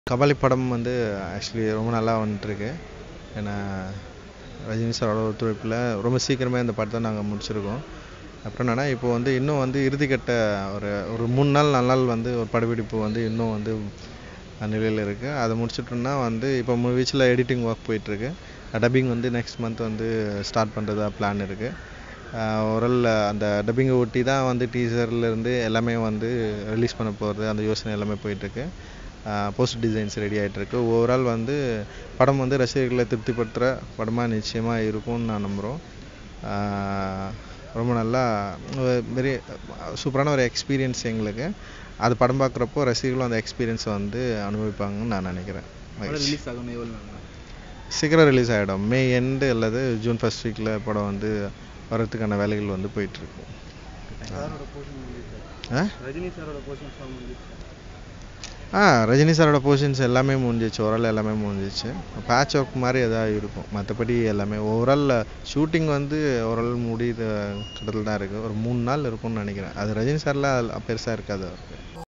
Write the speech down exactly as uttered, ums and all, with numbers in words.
கபாலி படம் வந்து ஆக்சுவலி ரொம்ப நல்லா வந்துட்டுருக்கு. ஏன்னா ரஜினி சாரோட ஒத்துழைப்பில் ரொம்ப சீக்கிரமே இந்த படத்தை நாங்கள் முடிச்சிருக்கோம். அப்புறம் என்னென்னா இப்போ வந்து இன்னும் வந்து இறுதிக்கட்ட ஒரு ஒரு மூணு நாள் நாலு நாள் வந்து ஒரு படப்பிடிப்பு வந்து இன்னும் வந்து நிலையில் இருக்குது. அதை முடிச்சிட்டோம்னா வந்து இப்போ மூவிஸில் எடிட்டிங் ஒர்க் போயிட்டுருக்கு. டப்பிங் வந்து நெக்ஸ்ட் மந்த் வந்து ஸ்டார்ட் பண்ணுறதா பிளான் இருக்குது. ஓரல் அந்த டப்பிங்கை ஒட்டி தான் வந்து டீசர்லேருந்து எல்லாமே வந்து ரிலீஸ் பண்ண போகிறது, அந்த யோசனை எல்லாமே போயிட்டுருக்கு. போஸ்ட் டிசைன்ஸ் ரெடி ஆகிட்டுருக்கு. ஓவரால் வந்து படம் வந்து ரசிகர்களை திருப்திப்படுத்துகிற படமாக நிச்சயமாக இருக்கும்னு நான் நம்புகிறோம். ரொம்ப நல்லா வெரி சூப்பரான ஒரு எக்ஸ்பீரியன்ஸ் எங்களுக்கு. அது படம் பார்க்குறப்போ ரசிகர்களும் அந்த எக்ஸ்பீரியன்ஸை வந்து அனுபவிப்பாங்கன்னு நான் நினைக்கிறேன். சீக்கிரம் ரிலீஸ் ஆகிடும். மே எண்டு அல்லது ஜூன் ஃபர்ஸ்ட் வீக்கில் படம் வந்து வர்றதுக்கான வேலைகள் வந்து போயிட்டுருக்கு. ஆ ரஜினி சாரோட போர்ஷன்ஸ் எல்லாமே முடிஞ்சிச்சு. ஓவரால் எல்லாமே முடிஞ்சிச்சு. பேட்ச் ஒர்க் மாதிரி எதாவது இருக்கும். மற்றபடி எல்லாமே ஓவரால் ஷூட்டிங் வந்து ஓவரால் முடியுது கட்டத்தில் தான் இருக்குது. ஒரு மூணு நாள் இருக்கும்னு நினைக்கிறேன். அது ரஜினி சார்லாம் பெருசாக இருக்காது அவருக்கு.